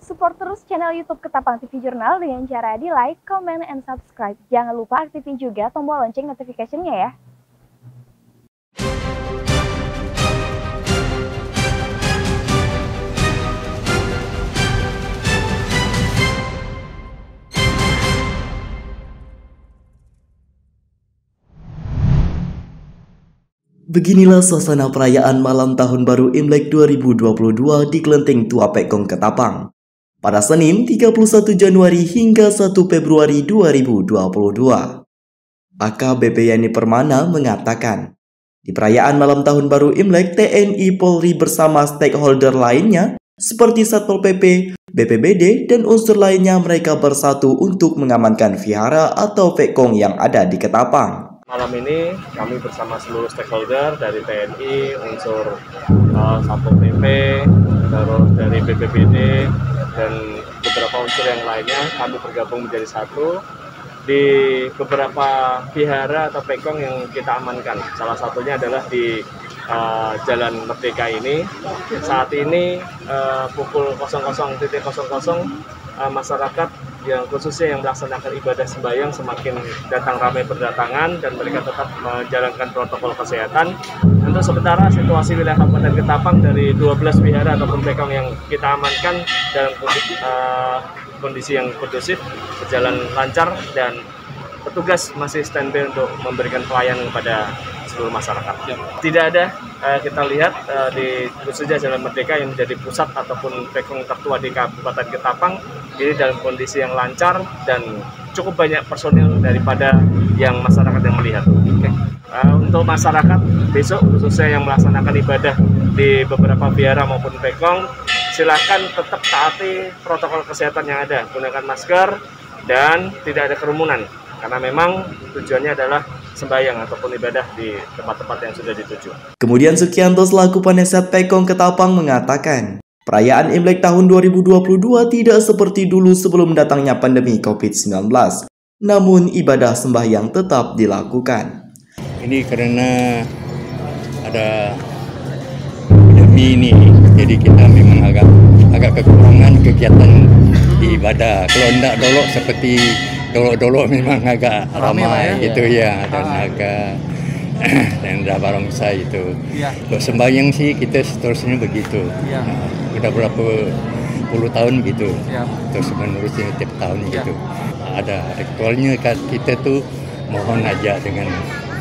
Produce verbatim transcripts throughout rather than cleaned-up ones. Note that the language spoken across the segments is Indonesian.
Support terus channel YouTube Ketapang T V Jurnal dengan cara di like, comment, and subscribe. Jangan lupa aktifin juga tombol lonceng notification-nya ya. Beginilah suasana perayaan malam Tahun Baru Imlek dua ribu dua puluh dua di Kelenteng Tua Pekong Ketapang pada Senin tiga puluh satu Januari hingga satu Februari dua ribu dua puluh dua. A K B P Yani Permana mengatakan, di perayaan malam Tahun Baru Imlek, T N I Polri bersama stakeholder lainnya seperti Satpol P P, B P B D, dan unsur lainnya mereka bersatu untuk mengamankan vihara atau pekong yang ada di Ketapang. Malam ini kami bersama seluruh stakeholder dari T N I, unsur uh, Satpol P P, terus dari B P B D, dan beberapa unsur yang lainnya, kami bergabung menjadi satu di beberapa vihara atau pekong yang kita amankan. Salah satunya adalah di uh, Jalan Merdeka ini. Saat ini uh, pukul nol nol nol nol uh, masyarakat yang khususnya yang melaksanakan ibadah sembahyang semakin datang ramai berdatangan dan mereka tetap menjalankan protokol kesehatan. Untuk sementara situasi wilayah Kabupaten Ketapang dari dua belas vihara ataupun pekong yang kita amankan dalam kondisi, uh, kondisi yang kondusif, berjalan lancar, dan petugas masih standby untuk memberikan pelayanan kepada seluruh masyarakat. Tidak ada uh, kita lihat uh, di khususnya Jalan Merdeka yang menjadi pusat ataupun pekong tertua di Kabupaten Ketapang ini dalam kondisi yang lancar dan cukup banyak personil daripada yang masyarakat yang melihat. Okay. Uh, untuk masyarakat besok khususnya yang melaksanakan ibadah di beberapa vihara maupun pekong, silakan tetap taati protokol kesehatan yang ada, gunakan masker dan tidak ada kerumunan. Karena memang tujuannya adalah sembahyang ataupun ibadah di tempat-tempat yang sudah dituju. Kemudian Sukianto selaku Penasihat Pekong Ketapang mengatakan, perayaan Imlek tahun dua ribu dua puluh dua tidak seperti dulu sebelum datangnya pandemi COVID sembilan belas. Namun ibadah sembahyang tetap dilakukan. Ini karena ada pandemi ini, jadi kita memang agak agak kekurangan kegiatan di ibadah. Kalau tidak dolok seperti Dolo-dolo memang agak ramai, ramai ya? Gitu ya, dan ah. agak dan dah barongsai itu. Ya. Kalau sembahyang sih kita seterusnya begitu. Ya. Nah, udah berapa puluh tahun gitu. Ya. Terus menerusnya tiap tahun ya. Gitu. Ada ritualnya kita tuh mohon aja dengan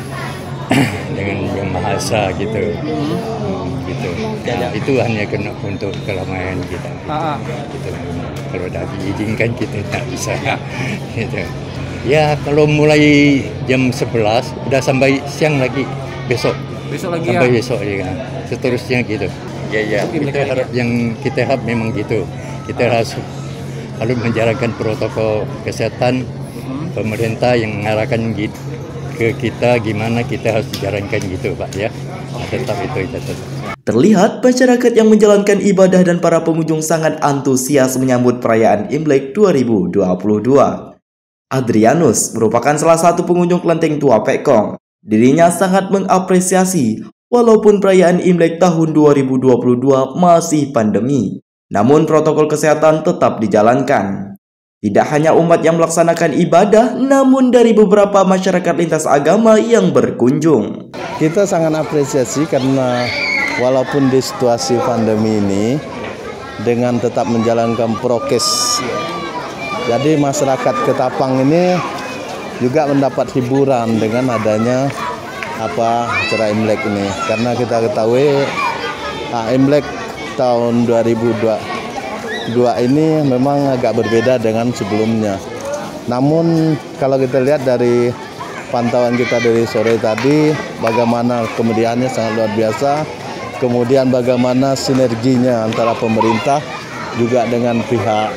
dengan yang Maha Esa gitu. Hmm. Hmm, gitu. Nah, itu hanya kena untuk keramaian kita. Gitu. Ah. Gitu. Kalau dah diizinkan kita tak bisa. Gitu. Ya kalau mulai jam sebelas udah sampai siang lagi besok. Besok lagi sampai ya? Besok ya. Seterusnya gitu. Ya ya. Kita harap yang kita harap memang gitu. Kita harus harus menjalankan protokol kesehatan. Hmm. Pemerintah yang mengarahkan gitu ke kita gimana kita harus jalankan gitu Pak ya. Tetap itu tetap. Terlihat masyarakat yang menjalankan ibadah dan para pengunjung sangat antusias menyambut perayaan Imlek dua ribu dua puluh dua. Adrianus merupakan salah satu pengunjung Kelenteng Tua Pekong. Dirinya sangat mengapresiasi walaupun perayaan Imlek tahun dua ribu dua puluh dua masih pandemi, namun protokol kesehatan tetap dijalankan. Tidak hanya umat yang melaksanakan ibadah, namun dari beberapa masyarakat lintas agama yang berkunjung. Kita sangat apresiasi karena walaupun di situasi pandemi ini dengan tetap menjalankan prokes, jadi masyarakat Ketapang ini juga mendapat hiburan dengan adanya apa acara Imlek ini. Karena kita ketahui nah, Imlek tahun dua ribu dua puluh dua ini memang agak berbeda dengan sebelumnya. Namun kalau kita lihat dari pantauan kita dari sore tadi, bagaimana kemeriahannya sangat luar biasa. Kemudian bagaimana sinerginya antara pemerintah juga dengan pihak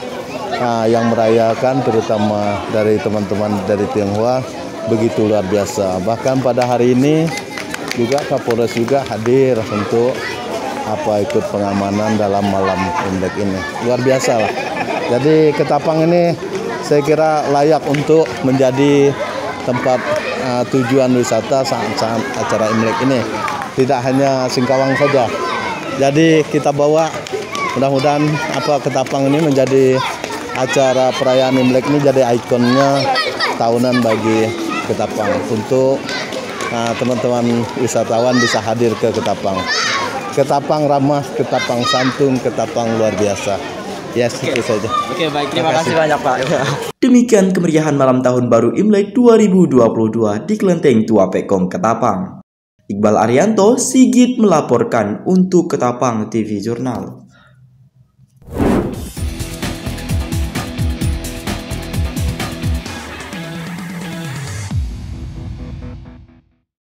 uh, yang merayakan, terutama dari teman-teman dari Tionghoa, begitu luar biasa. Bahkan pada hari ini juga Kapolres juga hadir untuk apa ikut pengamanan dalam malam Imlek ini. Luar biasa lah. Jadi Ketapang ini saya kira layak untuk menjadi tempat uh, tujuan wisata saat-saat acara Imlek ini. Tidak hanya Singkawang saja. Jadi kita bawa Mudah-mudahan apa Ketapang ini menjadi acara perayaan Imlek ini jadi ikonnya tahunan bagi Ketapang untuk nah, teman-teman wisatawan bisa hadir ke Ketapang. Ketapang ramah, Ketapang santun, Ketapang luar biasa. Yes, Oke. Itu saja. Oke, baik. Terima kasih banyak, Pak. Demikian kemeriahan malam tahun baru Imlek dua ribu dua puluh dua di Kelenteng Tua Pekong Ketapang. Iqbal Arianto, Sigit melaporkan untuk Ketapang T V Jurnal.